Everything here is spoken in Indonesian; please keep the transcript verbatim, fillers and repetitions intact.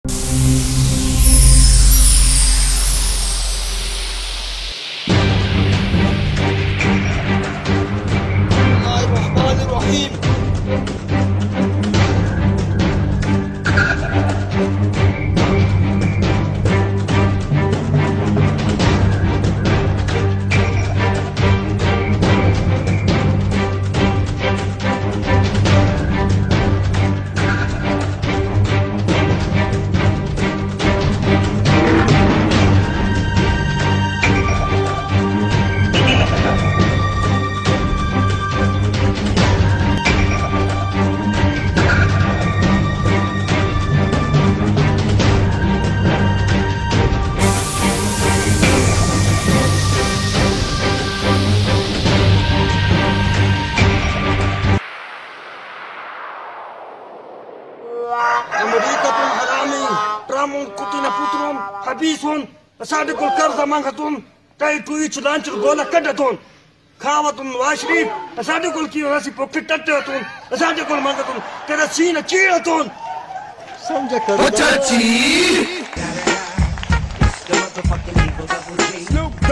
Sadikul karza mangatun, kai tuich lanchur gola kadatun, kawatun washri, sadikul ki rasi pokitatatun, sadikul mangatun, karasina chiratun. Samjha karo. Chhachh!